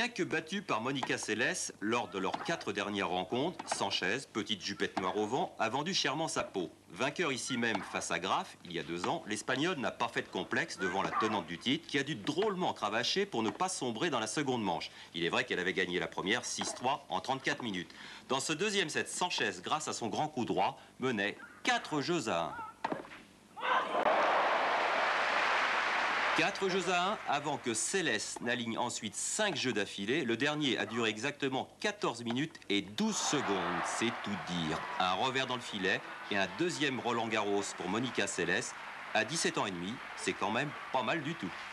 Bien que battue par Monica Seles lors de leurs 4 dernières rencontres, Sanchez, petite jupette noire au vent, a vendu chèrement sa peau. Vainqueur ici même face à Graf, il y a 2 ans, l'Espagnol n'a pas fait de complexe devant la tenante du titre qui a dû drôlement cravacher pour ne pas sombrer dans la seconde manche. Il est vrai qu'elle avait gagné la première 6-3 en 34 minutes. Dans ce deuxième set, Sanchez, grâce à son grand coup droit, menait 4-1. 4-1 avant que Seles n'aligne ensuite 5 jeux d'affilée. Le dernier a duré exactement 14 minutes et 12 secondes. C'est tout dire. Un revers dans le filet et un deuxième Roland Garros pour Monica Seles. À 17 ans et demi, c'est quand même pas mal du tout.